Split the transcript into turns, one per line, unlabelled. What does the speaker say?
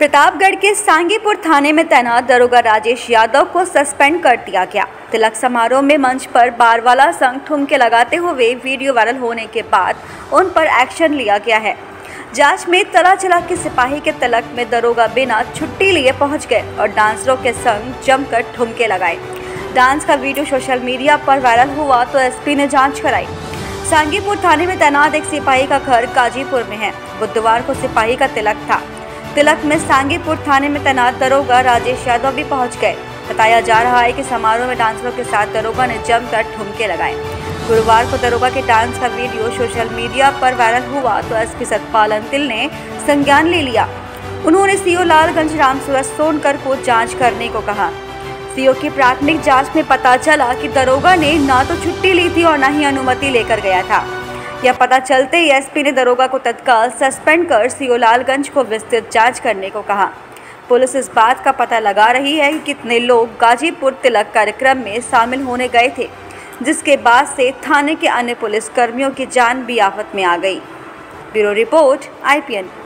प्रतापगढ़ के सांगीपुर थाने में तैनात दरोगा राजेश यादव को सस्पेंड कर दिया गया। तिलक समारोह में मंच पर बारवाला संग ठुमके लगाते हुए वीडियो वायरल होने के बाद उन पर एक्शन लिया गया है। जांच में पता चला कि सिपाही के तिलक में दरोगा बिना छुट्टी लिए पहुंच गए और डांसरों के संग जमकर ठुमके लगाए। डांस का वीडियो सोशल मीडिया पर वायरल हुआ तो एसपी ने जाँच कराई। सांगीपुर थाने में तैनात एक सिपाही का घर गाजीपुर में है। बुधवार को सिपाही का तिलक था। तिलक में सांगीपुर थाने में तैनात दरोगा राजेश यादव भी पहुंच गए। बताया जा रहा है कि समारोह में डांसरों के साथ दरोगा ने जमकर ठुमके लगाए। गुरुवार को दरोगा के डांस का वीडियो सोशल मीडिया पर वायरल हुआ तो एसपी सतपाल अंतिल ने संज्ञान ले लिया। उन्होंने सीओ लालगंज रामसूरज सोनकर को जांच करने को कहा। सीओ की प्राथमिक जांच में पता चला कि दरोगा ने ना तो छुट्टी ली थी और न ही अनुमति लेकर गया था। यह पता चलते ही एसपी ने दरोगा को तत्काल सस्पेंड कर सीओ लालगंज को विस्तृत जांच करने को कहा। पुलिस इस बात का पता लगा रही है कि कितने लोग गाजीपुर तिलक कार्यक्रम में शामिल होने गए थे, जिसके बाद से थाने के अन्य पुलिस कर्मियों की जान भी आफत में आ गई। Bureau report IPN।